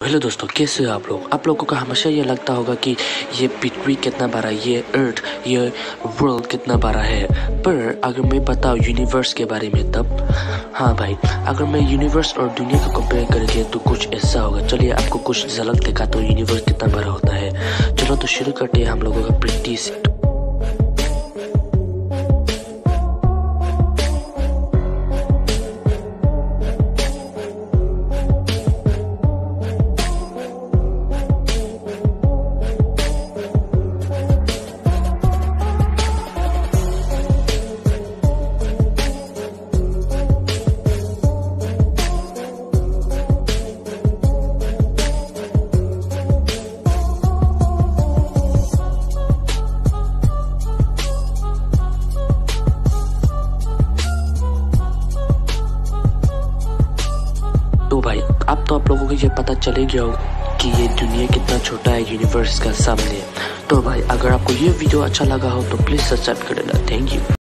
Hello दोस्तों, कैसे हो आप लोग? आप लोगों को हमेशा ये लगता होगा कि ये पृथ्वी कितना बड़ा, ये अर्थ, ये वर्ल्ड कितना बड़ा है। पर अगर मैं बताऊँ यूनिवर्स के बारे में तब हाँ भाई, अगर मैं यूनिवर्स और दुनिया को कंपेयर करके तो कुछ ऐसा होगा। चलिए आपको कुछ झलक दिखाता हूँ यूनिवर्स कितना बड़ा होता है। चलो तो शुरू करते हैं हम लोगों का पृथ्वी से। तो भाई अब तो आप लोगों को ये पता चले गया हो कि ये दुनिया कितना छोटा है यूनिवर्स का सामने। तो भाई अगर आपको ये वीडियो अच्छा लगा हो तो प्लीज सब्सक्राइब कर देना। Thank you.